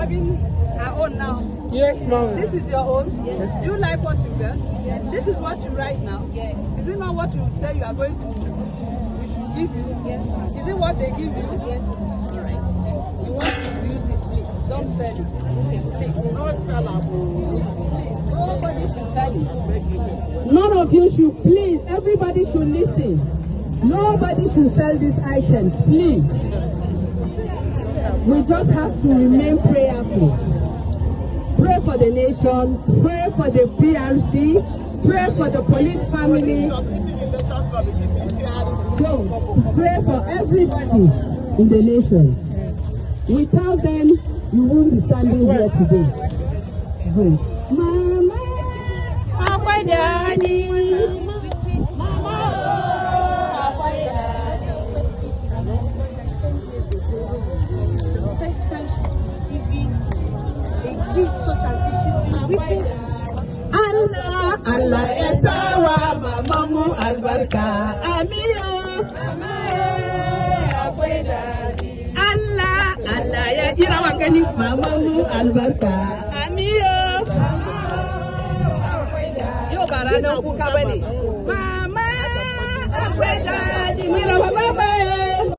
having her own now. Yes, ma'am. This is your own? Yes. Do you like what you get? Yes. This is what you write now? Yes. Is it not what you say you are going to, we should give you? Yes. Is it what they give you? Yes. Alright. You want to use it, please. Don't sell it. Okay, please. Please. Nobody should sell it. None of you should, please, everybody should listen. Nobody should sell these items, please. We just have to remain prayerful. Pray for the nation, pray for the PRC, pray for the police family. So, pray for everybody in the nation. Without them, you won't be standing here today. Good. Mama, Papa, Daddy, Mama, Papa, Daddy. This is the first time she's receiving a gift such as this. She's been weeping. Allah, Allah, Esawa, Mamamu, Albarka, Amiyo, Allah, Allah, ya kira wangani, Mamamu, Albarka, Amiyo. Yo, barana kuka bane. Mama, akwai dadi, mira mama.